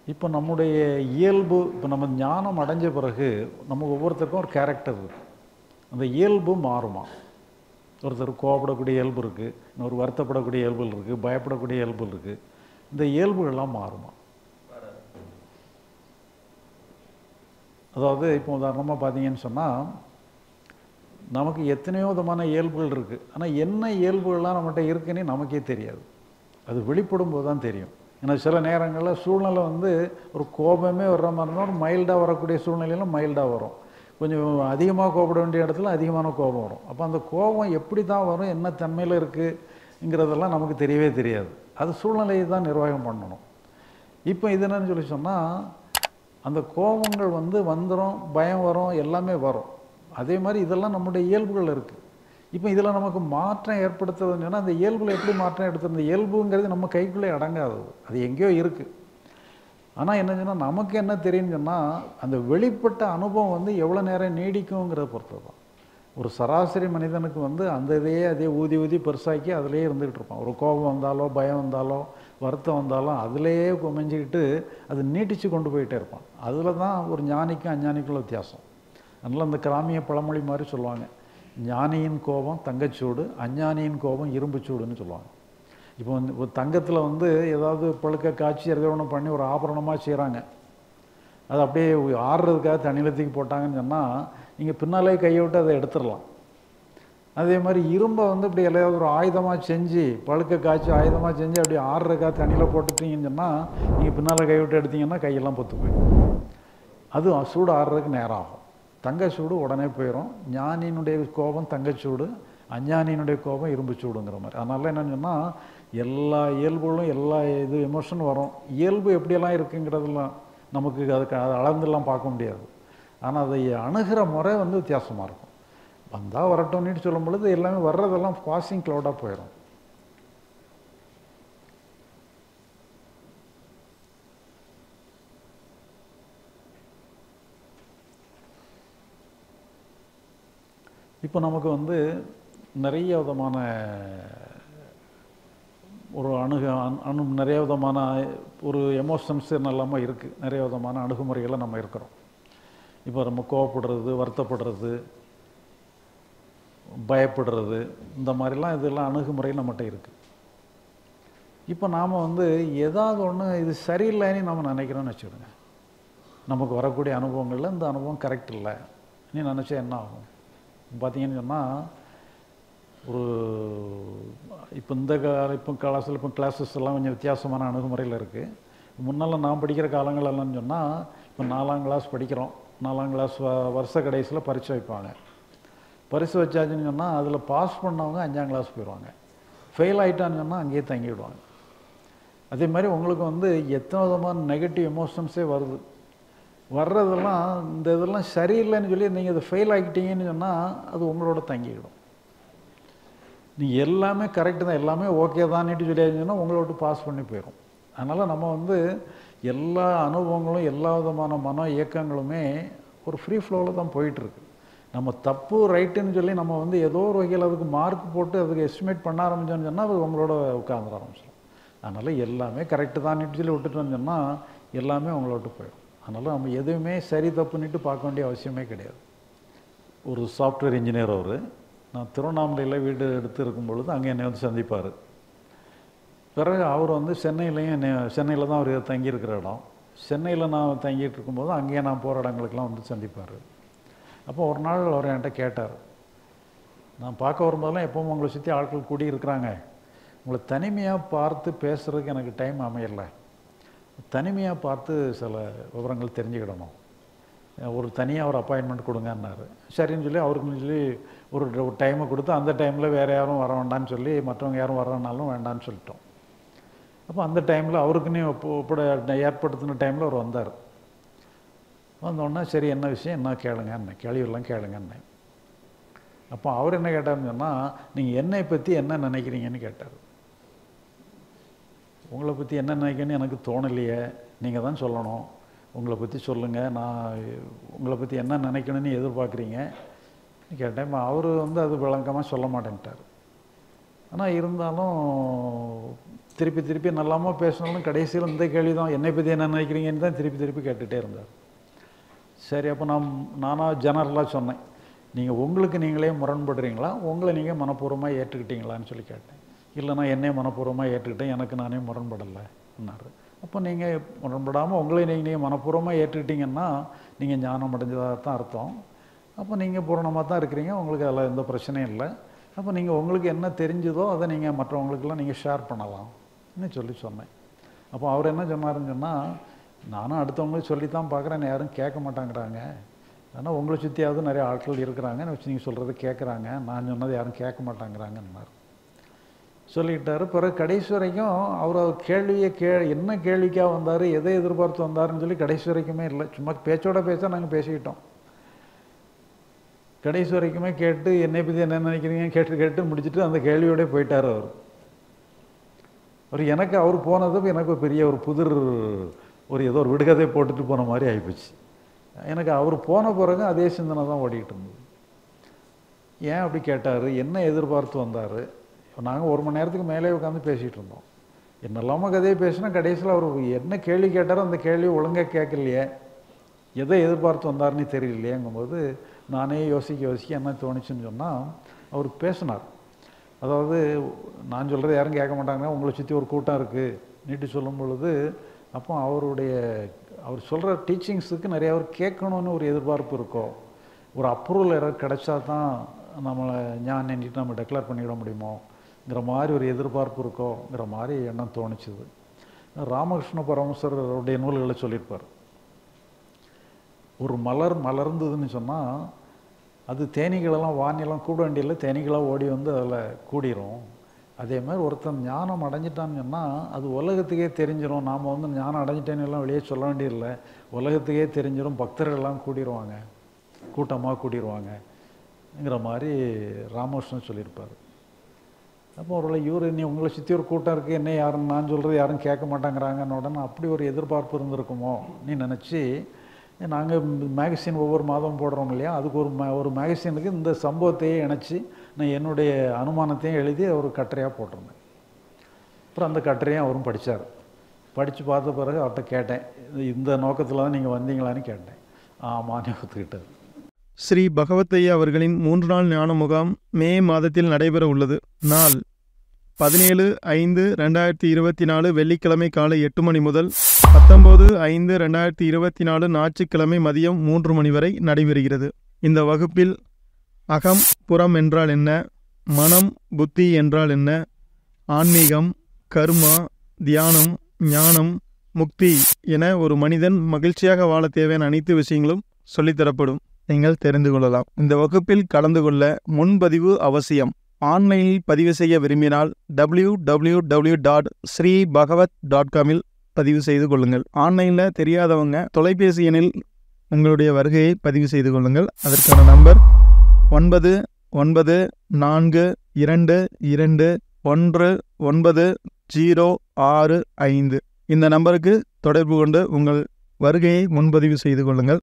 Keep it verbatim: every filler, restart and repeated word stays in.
இப்போ நம்முடைய இயல்பு இப்போ நம்ம ஞானம் அடைஞ்ச பிறகு நம்ம ஒவ்வொருத்தருக்கும் ஒரு கேரக்டர் இருக்குது. அந்த இயல்பு மாறுமா? ஒருத்தர் கோபப்படக்கூடிய இயல்பு இருக்குது, இன்னொரு வருத்தப்படக்கூடிய இயல்புகள் இருக்குது, பயப்படக்கூடிய இயல்புகள் இருக்குது. இந்த இயல்புகள்லாம் மாறுமா? அதாவது இப்போ உதாரணமாக பார்த்தீங்கன்னு சொன்னால் நமக்கு எத்தனையோ விதமான இயல்புகள் இருக்குது. ஆனால் என்ன இயல்புகள்லாம் நம்மகிட்ட இருக்குன்னு நமக்கே தெரியாது. அது வெளிப்படும் போது தான் தெரியும். ஏன்னா சில நேரங்களில் சூழ்நிலை வந்து ஒரு கோபமே வர்ற மாதிரி இருந்தால் ஒரு மைல்டாக வரக்கூடிய சூழ்நிலையிலும் மைல்டாக வரும். கொஞ்சம் அதிகமாக கோபப்பட வேண்டிய இடத்துல அதிகமான கோபம் வரும். அப்போ அந்த கோபம் எப்படி தான் வரும், என்ன தன்மையில் இருக்குங்கிறதெல்லாம் நமக்கு தெரியவே தெரியாது. அது சூழ்நிலையை தான் நிர்வாகம் பண்ணணும். இப்போ இது என்னன்னு சொல்லி சொன்னால் அந்த கோபங்கள் வந்து வந்துடும், பயம் வரும், எல்லாமே வரும். அதே மாதிரி இதெல்லாம் நம்முடைய இயல்புகள் இருக்குது. இப்போ இதில் நமக்கு மாற்றம் ஏற்படுத்துறதுன்னு சொன்னால் அந்த இயல்புல எப்படி மாற்றம் எடுத்துருந்த இயல்புங்கிறது நம்ம கைக்குள்ளே அடங்காது, அது எங்கேயோ இருக்குது. ஆனால் என்ன சொன்னால் நமக்கு என்ன தெரியும்னு சொன்னால் அந்த வெளிப்பட்ட அனுபவம் வந்து எவ்வளோ நேரம் நீடிக்குங்கிறத பொறுத்து தான். ஒரு சராசரி மனிதனுக்கு வந்து அந்த இதையே அதே ஊதி ஊதி பெருசாக்கி அதிலே இருந்துகிட்டு இருப்பான். ஒரு கோபம் வந்தாலோ பயம் வந்தாலோ வருத்தம் வந்தாலும் அதிலேயே குமைஞ்சிக்கிட்டு அது நீட்டிச்சு கொண்டு போயிட்டே இருப்பான். அதில் தான் ஒரு ஞானிக்கும் அஞ்ஞானிக்குள்ள வித்தியாசம். அதனால் அந்த கிராமிய பழமொழி மாதிரி சொல்லுவாங்க, ஞானியின் கோபம் தங்கச்சூடு, அஞ்ஞானியின் கோபம் இரும்புச்சூடுன்னு சொல்லுவாங்க. இப்போ வந்து ஒரு தங்கத்தில் வந்து ஏதாவது பழுக்க காய்ச்சி எதோ ஒன்று பண்ணி ஒரு ஆபரணமாக செய்கிறாங்க, அது அப்படியே ஆடுறதுக்காக தண்ணியில் தூக்கி போட்டாங்கன்னு சொன்னால் நீங்கள் பின்னாலே கையை விட்டு அதை எடுத்துடலாம். அதே மாதிரி இரும்பை வந்து இப்படி எல்லாம் ஒரு ஆயுதமாக செஞ்சு பழுக்க காய்ச்சி ஆயுதமாக செஞ்சு அப்படி ஆடுறதுக்காக தண்ணியில் போட்டுட்டீங்கன்னு சொன்னால் நீங்கள் பின்னால் கை விட்டு எடுத்தீங்கன்னா கையெல்லாம் பொத்து போயிடும். அதுவும் சூடு ஆடுறதுக்கு நேரம் ஆகும். தங்க சூடு உடனே போயிடும். ஞானியினுடைய கோபம் தங்கச்சூடு, அஞ்ஞானியினுடைய கோபம் இரும்பு சூடுங்கிற மாதிரி. அதனால என்னன்னு சொன்னால் எல்லா இயல்புகளும் எல்லா இது எமோஷன் வரும். இயல்பு எப்படியெல்லாம் இருக்குங்கிறதெல்லாம் நமக்கு அதுக்கு அதை அளந்துலாம் பார்க்க முடியாது. ஆனால் அதை அணுகிற முறை வந்து வித்தியாசமாக இருக்கும். வந்தால் வரட்டும்னு சொல்லும் பொழுது எல்லாமே வர்றதெல்லாம் பாசிங் க்ளவுடாக போயிடும். இப்போ நமக்கு வந்து நிறைய விதமான ஒரு அணுகு அணு நிறைய விதமான ஒரு எமோஷன்ஸ் நல்லாமல் இருக்குது. நிறைய விதமான அணுகுமுறைகளை நம்ம இருக்கிறோம். இப்போ நம்ம கோவப்படுறது, வருத்தப்படுறது, பயப்படுறது, இந்த மாதிரிலாம் இதெல்லாம் அணுகுமுறையில் நம்மகிட்ட இருக்குது. இப்போ நாம் வந்து ஏதாவது ஒன்று இது சரியில்லைன்னு நம்ம நினைக்கிறோன்னு வச்சுக்கிடுங்க. நமக்கு வரக்கூடிய அனுபவங்களில் இந்த அனுபவம் கரெக்ட் இல்லை நீ நினச்சா என்ன ஆகும்? பார்த்தீங்கன்னு சொன்னால் ஒரு இப்போ இந்த கால இப்போ கிளாஸில் இப்போ கிளாஸஸ் எல்லாம் கொஞ்சம் வித்தியாசமான அணுகுமுறையில் இருக்குது. முன்னால் நான் படிக்கிற காலங்கள் எல்லாம் சொன்னால் இப்போ நாலாம் கிளாஸ் படிக்கிறோம், நாலாம் கிளாஸ் வ வருஷ கடைசியில் பரீட்சை வைப்பாங்க. பரிசு வச்சாச்சுன்னு சொன்னால் அதில் பாஸ் பண்ணவங்க அஞ்சாம் கிளாஸ் போயிடுவாங்க, ஃபெயில் ஆகிட்டான்னு சொன்னால் அங்கேயே தங்கிவிடுவாங்க. அதே மாதிரி உங்களுக்கு வந்து எத்தனை விதமான நெகட்டிவ் எமோஷன்ஸே வருது. வர்றதெல்லாம் இந்த இதெல்லாம் சரியில்லைன்னு சொல்லி நீங்கள் அதை ஃபெயில் ஆகிட்டீங்கன்னு சொன்னால் அது உங்களோட தங்கிவிடும். நீங்கள் எல்லாமே கரெக்டு தான், எல்லாமே ஓகே தான்ட்டு சொல்லியாச்சுன்னா உங்களோட பாஸ் பண்ணி போயிடும். அதனால் நம்ம வந்து எல்லா அனுபவங்களும் எல்லா விதமான மன இயக்கங்களுமே ஒரு ஃப்ரீ ஃப்ளோவில் தான் போயிட்டுருக்கு. நம்ம தப்பு ரைட்டுன்னு சொல்லி நம்ம வந்து ஏதோ ஒரு வகையில் அதுக்கு மார்க் போட்டு அதுக்கு எஸ்டிமேட் பண்ண ஆரம்பித்தோன்னு சொன்னால் அது உங்களோட உட்காந்துட ஆரம்பிச்சிடும். அதனால் எல்லாமே கரெக்டு தான்ட்டு சொல்லி விட்டுட்டோன்னு சொன்னால் எல்லாமே உங்களோட போயிடும். அதனால் நம்ம எதுவுமே சரி தப்புன்னுட்டு பார்க்க வேண்டிய அவசியமே கிடையாது. ஒரு சாஃப்ட்வேர் இன்ஜினியர் அவர், நான் திருவண்ணாமலையில் வீடு எடுத்து இருக்கும் பொழுது அங்கே என்னை வந்து சந்திப்பார். பிறகு அவர் வந்து சென்னையிலையும் என்னை சென்னையில் தான் அவர் தங்கியிருக்கிற இடம். சென்னையில் நான் தங்கிட்டு இருக்கும்போது அங்கேயே நான் போகிற இடங்களுக்கெல்லாம் வந்து சந்திப்பார். அப்போ ஒரு நாள் அவர் என்கிட்ட கேட்டார், நான் பார்க்க வரும்போதெல்லாம் எப்பவும் உங்களை சுற்றி ஆட்கள் கூடி இருக்கிறாங்க, உங்களை தனிமையாக பார்த்து பேசுகிறதுக்கு எனக்கு டைம் அமையலை, தனிமையாக பார்த்து சில விவரங்கள் தெரிஞ்சுக்கிடணும், ஒரு தனியாக ஒரு அப்பாயின்மெண்ட் கொடுங்கன்னாரு. சரின்னு சொல்லி அவருக்குன்னு சொல்லி ஒரு ஒரு டைமை கொடுத்து அந்த டைமில் வேறு யாரும் வர வேண்டான்னு சொல்லி மற்றவங்க யாரும் வரனாலும் வேண்டான்னு சொல்லிட்டோம். அப்போ அந்த டைமில் அவருக்குன்னே ஒப்பட ஏற்படுத்தின டைமில் அவர் வந்தார். வந்தோடனே சரி என்ன விஷயம் என்ன கேளுங்கன்னு, கேள்வியெல்லாம் கேளுங்கன்னு. அப்போ அவர் என்ன கேட்டார்னு சொன்னால், நீங்கள் என்னை பற்றி என்ன நினைக்கிறீங்கன்னு கேட்டார். உங்களை பற்றி என்ன நினைக்கிறேன்னு எனக்கு தோணலையே, நீங்கள் தான் சொல்லணும், உங்களை பற்றி சொல்லுங்கள், நான் உங்களை பற்றி என்ன நினைக்கணும்னு எதிர்பார்க்குறீங்க கேட்டேன். அவர் வந்து அது விளக்கமாக சொல்ல மாட்டேன்ட்டார். ஆனால் இருந்தாலும் திருப்பி திருப்பி நல்லாமல் பேசினாலும் கடைசியில் இந்த கேள்வி தான், என்னை பற்றி என்ன நினைக்கிறீங்கன்னு தான் திருப்பி திருப்பி கேட்டுகிட்டே இருந்தார். சரி, அப்போ நான் நானாக ஜெனரலாக சொன்னேன், நீங்கள் உங்களுக்கு நீங்களே முரண்படுறீங்களா, உங்களை நீங்கள் மனப்பூர்வமாக ஏற்றுக்கிட்டீங்களான்னு சொல்லி கேட்டேன். இல்லைனா என்னையே மனப்பூர்வமாக ஏற்றுக்கிட்டேன், எனக்கு நானே முரண்படலைன்னாரு. அப்போ நீங்கள் முரண்படாமல் உங்களை நீங்கள் நீங்கள் மனப்பூர்வமாக ஏற்றுக்கிட்டீங்கன்னா நீங்கள் ஞானம் அடைஞ்சதாக தான் அர்த்தம். அப்போ நீங்கள் பூரணமாக தான் இருக்கிறீங்க, உங்களுக்கு அதில் எந்த பிரச்சனையும் இல்லை. அப்போ நீங்கள் உங்களுக்கு என்ன தெரிஞ்சதோ அதை நீங்கள் மற்றவங்களுக்கெல்லாம் நீங்கள் ஷேர் பண்ணலாம்னு சொல்லி சொன்னேன். அப்போ அவர் என்ன சொன்னாருன்னு சொன்னால், நானும் அடுத்தவங்களுக்கு சொல்லித்தான் பார்க்குறேன், யாரும் கேட்க மாட்டாங்கிறாங்க. ஆனால் உங்களை சுற்றியாவது நிறைய ஆட்கள் இருக்கிறாங்கன்னு வச்சு நீங்கள் சொல்கிறது கேட்குறாங்க, நான் சொன்னது யாரும் கேட்க மாட்டாங்கிறாங்கன்னாரு. சொல்லிக்கிட்டாரு. பிறகு கடைசி வரைக்கும் அவர் அவர் கேள்வியை கே என்ன கேள்விக்காக வந்தார், எதை எதிர்பார்த்து வந்தாருன்னு சொல்லி கடைசி வரைக்குமே இல்லை. சும்மா பேச்சோட பேச்சா நாங்கள் பேசிக்கிட்டோம். கடைசி வரைக்குமே கேட்டு என்னை பற்றி என்ன நினைக்கிறீங்க கேட்டு கேட்டு முடிச்சுட்டு அந்த கேள்வியோடய போயிட்டார் அவர். அவர் எனக்கு அவர் போனது எனக்கு பெரிய ஒரு புதிர் ஒரு ஏதோ ஒரு விடுகதை போட்டுட்டு போன மாதிரி ஆகிப்போச்சு. எனக்கு அவர் போன பிறகு அதே சிந்தனை தான் ஓடிக்கிட்டு இருந்தது. ஏன் அப்படி கேட்டார், என்ன எதிர்பார்த்து வந்தார். நாங்கள் ஒரு மணி நேரத்துக்கு மேலே உட்காந்து பேசிகிட்டு இருந்தோம். என்னெல்லாமோ கதையை பேசினா கடைசியில் அவர் என்ன கேள்வி கேட்டாரோ அந்த கேள்வி ஒழுங்காக கேட்கலையே, எதை எதிர்பார்த்து வந்தார்னு தெரியலையேங்கும்போது நானே யோசிக்க யோசிக்க என்ன தோணுச்சுன்னு சொன்னால், அவர் பேசினார். அதாவது நான் சொல்கிறது யாரும் கேட்க மாட்டாங்கன்னா உங்களை சுற்றி ஒரு கூட்டம் இருக்குது நீட்டு சொல்லும் பொழுது, அப்போ அவருடைய அவர் சொல்கிற டீச்சிங்ஸுக்கு நிறைய அவர் கேட்கணுன்னு ஒரு எதிர்பார்ப்பு இருக்கோ, ஒரு அப்ரூவல் யாராவது கிடைச்சா தான் நம்மளை ஞான் நின்றுட்டு நம்ம டெக்ளேர் பண்ணிவிட முடியுமோங்கிற மாதிரி ஒரு எதிர்பார்ப்பு இருக்கோங்கிற மாதிரி எண்ணம் தோணுச்சுது. ராமகிருஷ்ண பரமஹம்சர் அவருடைய நூல்களை சொல்லியிருப்பார், ஒரு மலர் மலர்ந்ததுன்னு சொன்னால் அது தேனீகளெல்லாம் வானிலாம் கூட வேண்டியில் தேனீகளாக ஓடி வந்து அதில் கூடிரும். அதே மாதிரி ஒருத்தன் ஞானம் அடைஞ்சிட்டான்னு சொன்னால் அது உலகத்துக்கே தெரிஞ்சிடும். நாம் வந்து ஞானம் அடைஞ்சிட்டேன்னு எல்லாம் வெளியே சொல்ல வேண்டியதில்லை, உலகத்துக்கே தெரிஞ்சிடும், பக்தர்கள்லாம் கூடிடுவாங்க, கூட்டமாக கூடிடுவாங்கங்கிற மாதிரி ராமகிருஷ்ணன் சொல்லியிருப்பார். அப்போ ஒருவேளை இவர் நீ உங்களை சுற்றி ஒரு கூட்டம் இருக்குது, என்ன யாரும் நான் சொல்கிறது யாரும் கேட்க மாட்டாங்கிறாங்கன்னு உடனே அப்படி ஒரு எதிர்பார்ப்பு இருந்திருக்குமோ நீ நினச்சி, நாங்கள் மேகசின் ஒவ்வொரு மாதமும் போடுறோம் இல்லையா, அதுக்கு ஒரு மே ஒரு மேகசினுக்கு இந்த சம்பவத்தையே இணைச்சி நான் என்னுடைய அனுமானத்தையும் எழுதி ஒரு கட்டுரையாக போட்டிருந்தேன். அப்புறம் அந்த கட்டுரையும் அவரும் படித்தார். படித்து பார்த்த பிறகு அவர்கிட்ட கேட்டேன், இந்த நோக்கத்தில் தான் நீங்கள் வந்தீங்களான்னு கேட்டேன். ஆமான்னு ஒத்துக்கிட்டார். ஸ்ரீ பகவத்தையா அவர்களின் மூன்று நாள் ஞான முகாம் மே மாதத்தில் நடைபெற உள்ளது. நாள் பதினேழு ஐந்து ரெண்டாயிரத்தி இருபத்தி நாலு வெள்ளிக்கிழமை காலை எட்டு மணி முதல் பத்தொம்போது ஐந்து ரெண்டாயிரத்தி இருபத்தி நாலு ஞாயிற்றுக்கிழமை மதியம் மூன்று மணி வரை நடைபெறுகிறது. இந்த வகுப்பில் அகம் புறம் என்றால் என்ன, மனம் புத்தி என்றால் என்ன, ஆன்மீகம், கர்மா, தியானம், ஞானம், முக்தி என ஒரு மனிதன் மகிழ்ச்சியாக வாழ தேவையான அனைத்து விஷயங்களும் சொல்லித்தரப்படும். நீங்கள் தெரிந்து கொள்ளலாம். இந்த வகுப்பில் கலந்து கொள்ள முன்பதிவு அவசியம். ஆன்லைனில் பதிவு செய்ய விரும்பினால் W W W dot Shri Bhagavad dot காமில் பதிவு செய்து கொள்ளுங்கள். ஆன்லைனில் தெரியாதவங்க தொலைபேசி எண்ணில் உங்களுடைய வருகையை பதிவு செய்து கொள்ளுங்கள். அதற்கான நம்பர் ஒன்பது ஒன்பது நான்கு இரண்டு இரண்டு ஒன்று ஒன்பது ஜீரோ ஆறு ஐந்து. இந்த நம்பருக்கு தொடர்பு கொண்டு உங்கள் வருகையை முன்பதிவு செய்து கொள்ளுங்கள்.